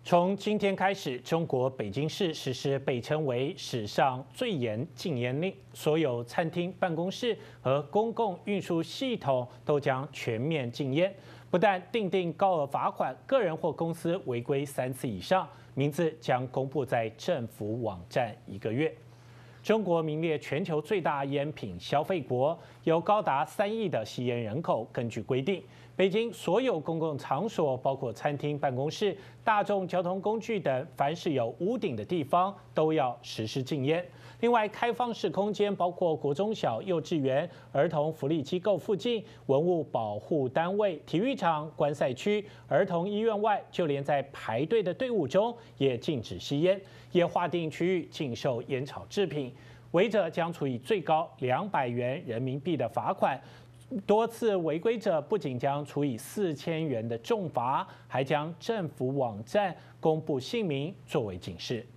从今天开始，中国北京市实施被称为史上最严禁烟令，所有餐厅、办公室和公共运输系统都将全面禁烟。不但订定高额罚款，个人或公司违规3次以上，名字将公布在政府网站1个月。中国名列全球最大烟品消费国，有高达3亿的吸烟人口。根据规定，北京所有公共场所，包括餐厅、办公室、大众交通工具等，凡是有屋顶的地方，都要实施禁烟。另外，开放式空间包括国中小、幼稚园、儿童福利机构附近、文物保护单位、体育场、观赛区、儿童医院外，就连在排队的队伍中也禁止吸烟，也划定区域禁售烟草制品。违者将处以最高200元人民币的罚款，多次违规者不仅将处以4000元的重罚，还将政府网站公布姓名作为警示。